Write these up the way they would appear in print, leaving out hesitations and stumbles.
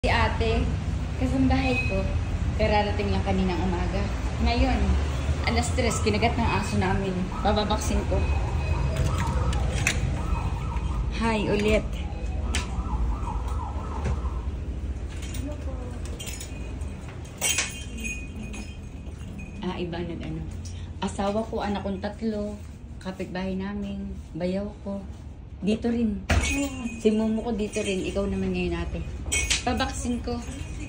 Si ate, kasambahay ko, kararating lang kaninang umaga. Ngayon, alas 3, kinagat ng aso namin. Bababaksin ko. Hi ulit. Iba ano. Asawa ko, anak kong 3, kapitbahay namin, bayaw ko. Dito rin. Si Momo ko dito rin. Ikaw naman ngayon ate. Babaksin ko.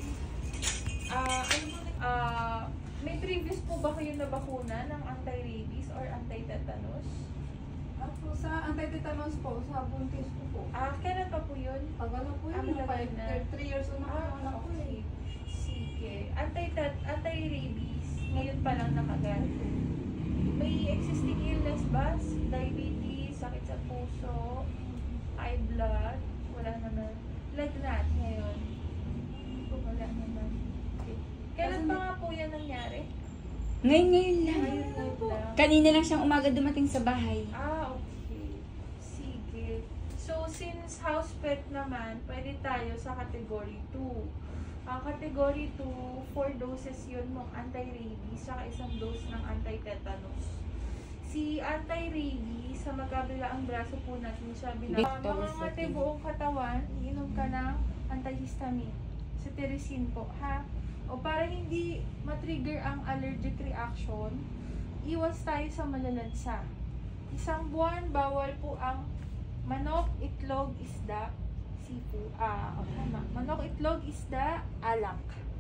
May previous po ba kayo na bakuna ng anti-rabies or anti-tetanus? Sa anti-tetanus po, sa buntis ko po. Kailan pa po yun? Tagal na po yun, 3 years na po anak ko eh. Sige. Anti-rabies, ngayon pa lang nakagat. May existing illness ba? Diabetes, sakit sa puso, high blood, wala naman. Lagnat ngayon. Wala naman. Okay. Kailan pa nga po yan nangyari? Ngayon lang. Ngayon lang. Kanina lang siyang umaga dumating sa bahay. Okay. Sige. So, since house pet naman, pwede tayo sa category 2. Ang category 2, 4 doses yun ng anti-rabies, saka 1 dose ng anti-tetanus. Si anti-rabies, sa magkabilaang braso po natin siya mamamate buong katawan, iinom ka ng antihistamine. Cetirizine po, ha? O para hindi matrigger ang allergic reaction, iwas tayo sa malalansa. 1 buwan, bawal po ang manok, itlog, isda, seafood. Manok, itlog, isda, alak.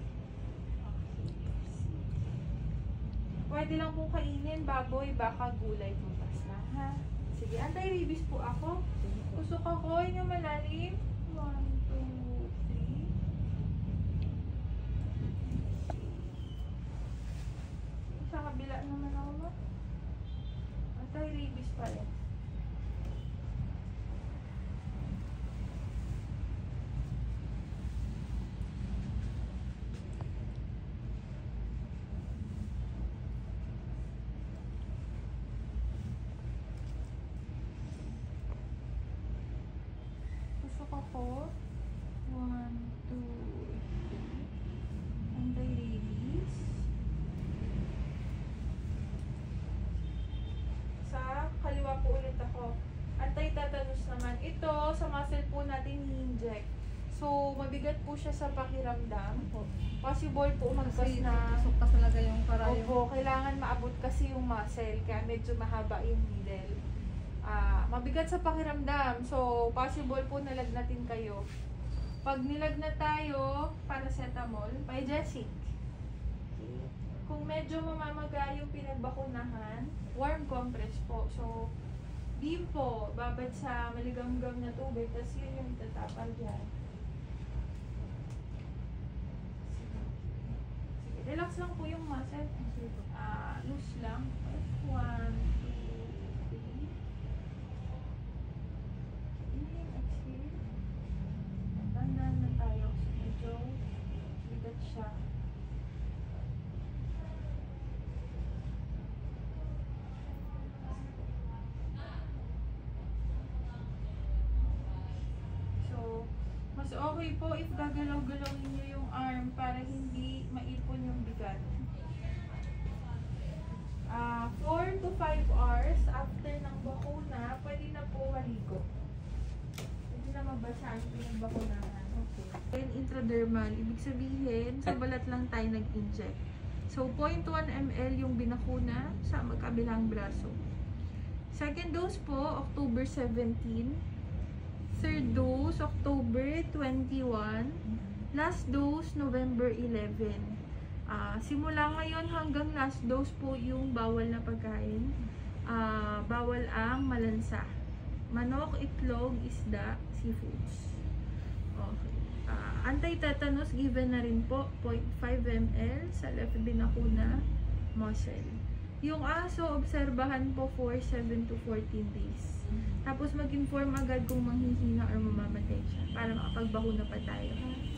Pwede lang po kainin, baboy, baka, gulay, butas na, ha? Sige, anti-rabies po ako. Gusto ko yung malalim. 1, 2, 3. Sa kabila naman ako ba? Anti-rabies pala. Ako 1, 2, 3 anti-rabies. Sa kaliwa po ulit ako, anti-tetanus naman. Ito sa muscle po natin i-inject, so mabigat po siya sa pakiramdam. Possible po magpas na Suktas talaga yung karayong. opo, kailangan maabot kasi yung muscle, kaya medyo mahaba yung needle. Mabigat sa pakiramdam. So, possible po nalagnatin kayo. Pag nilagnat tayo, paracetamol, Biogesic. Kung medyo mamamaga yung pinagbakunahan, warm compress po. So, beam po, babad sa maligamgam na tubig, tapos yun yung itatapal dyan. Sige, relax lang po yung muscle. Loose lang. 1, 2, 3. Dandan na tayo. Medyo bigat siya. So, mas okay po if gagalaw-galawin nyo yung arm para hindi maipon yung bigat. 4 to 5 hours after ng bakuna, pwede na po maligo. Pwede na mabasa ang pinagbakunahan. Okay. Then, intradermal, ibig sabihin, sa balat lang tayo nag-inject. So, 0.1 ml yung binakuna sa magkabilang braso. Second dose po, October 17. Third dose, October 21. Last dose, November 11. Simula ngayon hanggang last dose po yung bawal na pagkain. Bawal ang malansa. Manok, itlog, isda, seafoods. Okay. Anti-tetanus given na rin po, 0.5 ml sa left binakuna muscle. Yung aso, obserbahan po for 7 to 14 days. Tapos mag-inform agad kung manghihina or mamamatay siya para makapagbakuna pa tayo.